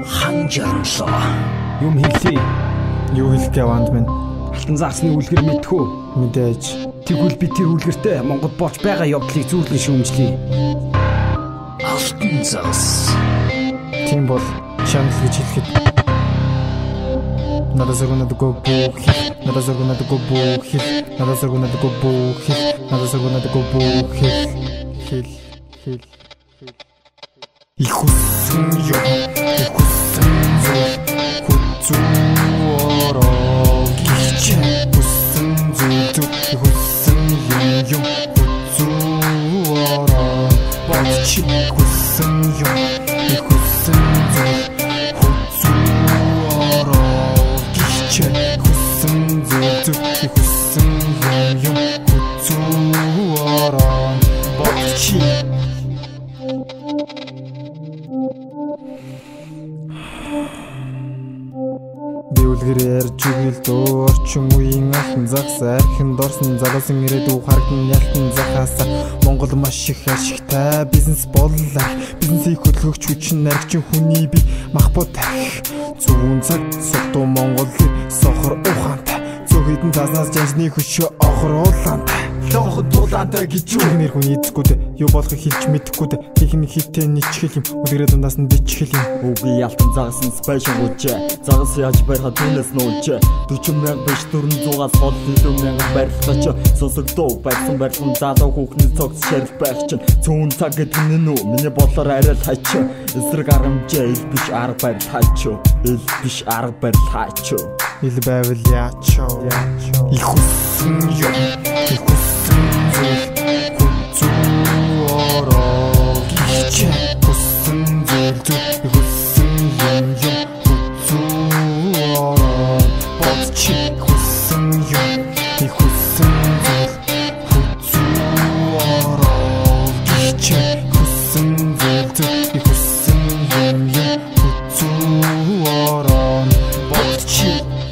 Ханжаанлаа. Юм хэлээ. Юу хэлэх гэванд минь? Алтан загсны үлгэр мэдхүү. Мэдээж. Тэгвэл би тэр үлгэртэй Монгол болж байгаа явдлыг зүүрлэн шүүмжлэе. Алтан загс. Тийм бол шанал гэж хэлэхэд надад саргунад го буух, надад саргунад го буух, надад саргунад го буух, надад саргунад го буух, хэл. Ich hussen jo, ich hussen zul, huzzuro, gihce, hussen zul, ich hussen jo, huzzuro, bodci, hussen jo, ich hussen zul, huzzuro, gihce, hussen zul, ich hussen jo, huzzuro, bodci. Биулгэр ярьж үгэл дөө орчин үеийн алтан загс архинд орсон залуусын ирээдүй харагдан ялтан захаасаа Монгол маш их ашигтай бизнес боллоо. Бизнесийг хөдөлгөгч хүчин наригчин хүний бий мах бод зүүн цаг содоо Монгол сохор ухаантай зөв хэдэн заснаас жанжны хөшөө охруулаантай лохот дулаантай гэж нэр хүн эзэхгүй юу болохыг хэлж мэдэхгүй техник хитээ ничгэл юм өдрөө дундаас нь бичгэл юм үгүй алтан загсан спешиал үжээ загас яаж байхад түүнээс нүүжээ 40,000 биш 400-аас хол 100,000 барилгач сонсогдоо байсан барилгын залуу хүүхний цогц шарил байх чинь цөөн цаг гэдэг нь үү миний бодлоор арай л хач эсрэг аргамжаа ил биш арга барил хач ил биш арга барил хач ил байвал яачо их хүссэн юм их хүссэн зүйл хүзүүроо гихчээ хүссэн зүйл хүссэн юм хүзүүроо бодчи хүссэн юм их хүссэн зүйл хүзүүроо гихчээ хүссэн зүйл хүссэн юм хүзүүроо бодчи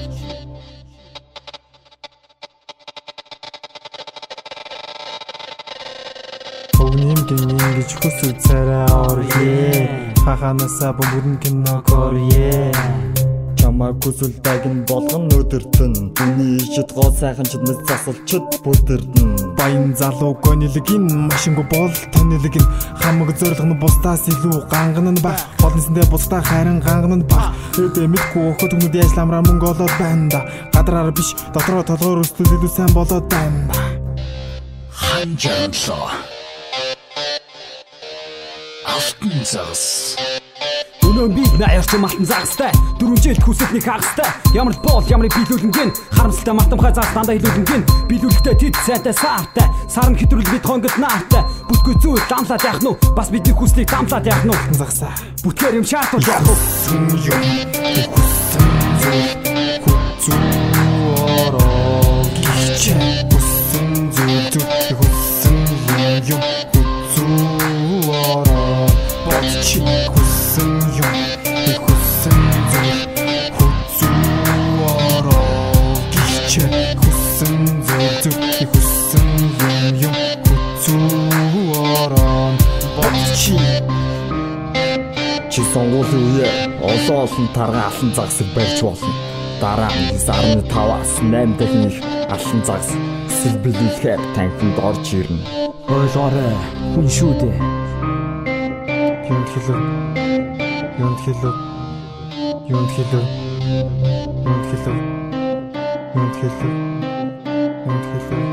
Огним гэж хүсэл царай орье хаханасаа бүгэн кино корье чамаа хүсэлтэйг нь болгон өдөртөн миний ишид гол сайхан чиднэс засалчд бүдэрдэн баян залуу гонилгийн машингүй бол танилэг нь хамаг зориг нь бусдаас илүү ганган нь баг холносондоо бусдаа харин ганган нь баг хэдэ мэдгүй өхөд хүмүүс яаж ламраа мөнгө олоод байна да гадраар биш дотроо толгоор өстөл илүү сайн болоод байна да Ханжаанлаа. Алтан загс. Өнөө би наяарч алтан загстай 4 жилд хүсэлтний хагастай ямар бол ямар биелүүлэнгийн харамсалтай мартамхай загс дандаа илүүлэнгийн биелүүлэхтэй тэд сайтай саартай сарн хэтрүүл бид хонгод наартай бүтгүй зүйл дамлаад яах нь бас бидний хүслийг дамлаад яах нь загсаа бүтгээр юм шаардвал яах вэ хүзүүроо гихчээ хүссэн зүйл хүссэн юм хүзүүроо бодчи хүссэн юм хүссэн зүйл хүзүүроо гихчээ хүссэн зүйл хүссэн юм хүзүүроо бодчи чи сонгуулийн үе олон тарган алтан загсыг барьж болно дараа нь 9.5-аас 8 дахин их алтан загс сэлбэлүүлэхээр танхимд орж ирнэ ойлоорой хүн шүү дээ юунд хэлв